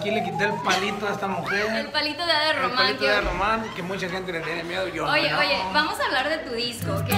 aquí le quité el palito a esta mujer. El palito de Ada Román. El palito de Ada Román, que mucha gente le tiene miedo. Yo Oye, no. oye, vamos a hablar de tu disco, ¿ok?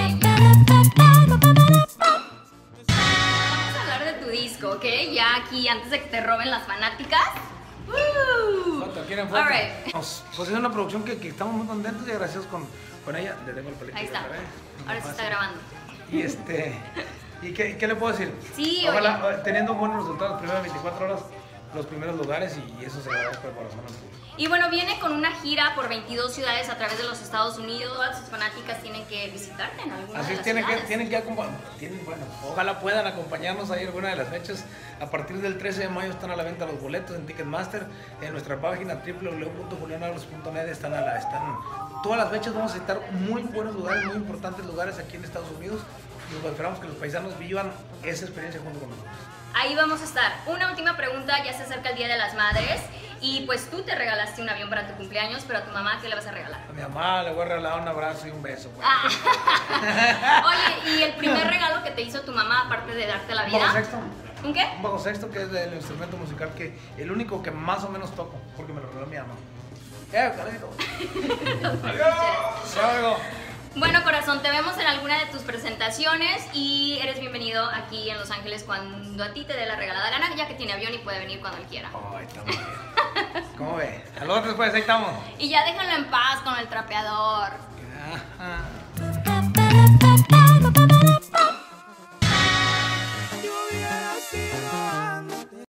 Vamos a hablar de tu disco, ¿ok? Ya aquí, antes de que te roben las fanáticas. Foto, ¿quieren foto? All right. Pues es una producción que estamos muy contentos y agradecidos con ella. Le tengo el palito. Ahí está. ¿Verdad? Ahora sí está grabando. ¿Y qué le puedo decir? Sí, ojalá, teniendo buenos resultados las primeras 24 horas, los primeros lugares, y eso se agradezco de corazón. Y bueno, viene con una gira por 22 ciudades a través de los Estados Unidos. Todas sus fanáticas tienen que visitarte en alguna Así de es, las tienen ciudades. que bueno, ojalá puedan acompañarnos ahí en alguna de las fechas. A partir del 13 de mayo están a la venta los boletos en Ticketmaster. En nuestra página www.julianalvarez.net están todas las fechas. Vamos a estar muy buenos lugares, muy importantes lugares aquí en Estados Unidos. Y pues esperamos que los paisanos vivan esa experiencia junto con nosotros. Ahí vamos a estar. Una última pregunta, ya se acerca el Día de las Madres y pues tú te regalaste un avión para tu cumpleaños, pero a tu mamá, ¿qué le vas a regalar? A mi mamá le voy a regalar un abrazo y un beso. Pues. Oye, ¿y el primer regalo que te hizo tu mamá, aparte de darte la vida? ¿Un bajo sexto? ¿Un qué? Un bajo sexto, que es el instrumento musical que el único que más o menos toco, porque me lo regaló mi mamá. Carito! ¡Adiós! ¡Salgo! Bueno, corazón, te vemos en alguna de tus presentaciones y eres bienvenido aquí en Los Ángeles cuando a ti te dé la regalada gana, ya que tiene avión y puede venir cuando él quiera. Ay, está muy bien. ¿Cómo ve? Saludos después, ahí estamos. Y ya déjenlo en paz con el trapeador. Ajá.